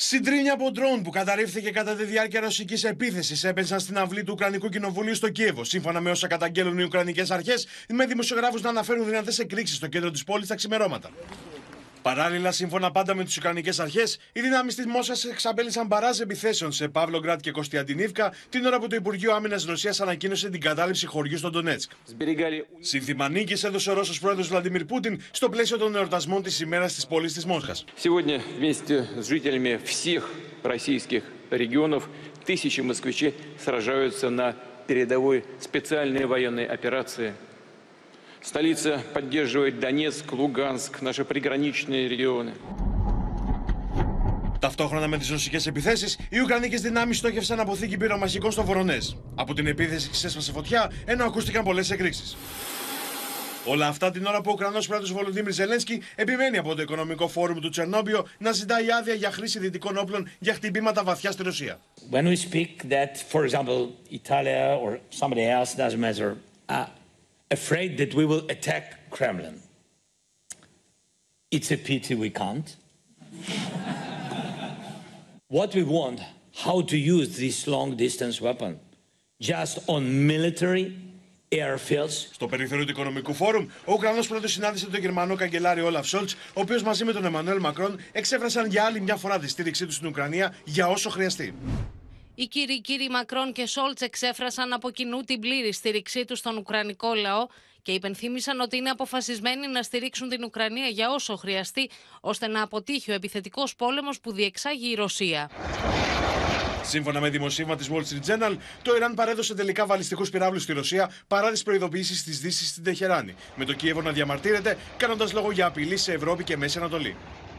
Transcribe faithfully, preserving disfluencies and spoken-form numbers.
Συντρίμμια από ντρόουν που καταρρίφθηκε κατά τη διάρκεια ρωσικής επίθεσης έπεσαν στην αυλή του Ουκρανικού Κοινοβουλίου στο Κίεβο, σύμφωνα με όσα καταγγέλουν οι Ουκρανικές αρχές, με δημοσιογράφους να αναφέρουν δυνατές εκρήξεις στο κέντρο της πόλης τα ξημερώματα. Παράλληλα, σύμφωνα πάντα με τις Ουκρανικές αρχές, οι δυνάμεις της Μόσχας εξαπέλυσαν μπαράζ επιθέσεων σε Παύλογραντ και Κωνσταντινίβκα την ώρα που το Υπουργείο Άμυνας Ρωσίας ανακοίνωσε την κατάληψη χωριού στο Ντονέτσκ. Σύνθημα νίκης έδωσε ο Ρώσος πρόεδρος Βλαντιμίρ Πούτιν στο πλαίσιο των εορτασμών της ημέρας της πόλης της Μόσχας. Сегодня вместе с жителями всех российских регионов тысячи москвичей сражаются на передовой специальной военной операции. Столица поддерживает Донецк, Луганск, наши приграничные регионы. Ταυτόχρονα με τις ρωσικές επιθέσεις, οι Ουκρανικές δυνάμεις στόχευσαν αποθήκη πυρομαχικών στο Βορονέζ. Από την επίθεση ξέσπασε φωτιά, ενώ ακούστηκαν πολλές εκρήξεις. Όλα αυτά την ώρα που ο Ουκρανός πρόεδρος Βολοντίμιρ Ζελένσκι επιμένει από το Οικονομικό Φόρουμ του Τσερνόμπιο να ζητάει άδεια για χρήση δυτικών όπλων για χτυπήματα βαθιά στη Ρωσία. When we speak that, for example, Italia or somebody else doesn't matter, uh, afraid that we will attack Kremlin. It's a pity we can't. What we want, how to use this long-distance weapon, just on military airfields. Στο περιθώριο του Οικονομικού Φόρουμ, ο Ουκρανός πρόεδρος συνάντησε τον Γερμανό καγκελάριο Όλαφ Σόλτς, ο οποίος μαζί με τον Εμμανουέλ Μακρόν εξέφρασαν για άλλη μια φορά τη στήριξή τους στην Ουκρανία για όσο χρειαστεί. Οι κύριοι κύριοι Μακρόν και Σόλτς εξέφρασαν από κοινού την πλήρη στήριξή τους στον Ουκρανικό λαό και υπενθύμησαν ότι είναι αποφασισμένοι να στηρίξουν την Ουκρανία για όσο χρειαστεί, ώστε να αποτύχει ο επιθετικός πόλεμος που διεξάγει η Ρωσία. Σύμφωνα με δημοσίευμα της Wall Street Journal, το Ιράν παρέδωσε τελικά βαλιστικούς πυράβλους στη Ρωσία παρά τις προειδοποιήσεις της Δύσης στην Τεχεράνη, με το Κίεβο να διαμαρτύρεται, κάνοντας λόγο για απειλή σε Ευρώπη και Μέση Ανατολή.